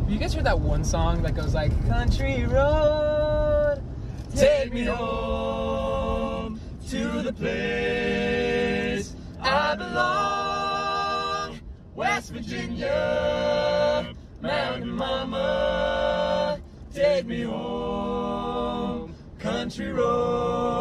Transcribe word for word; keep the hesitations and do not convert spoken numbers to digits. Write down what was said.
Have you guys heard that one song that goes like, country road, take me home to the place I belong, West Virginia, Mountain Mama, take me home, country road.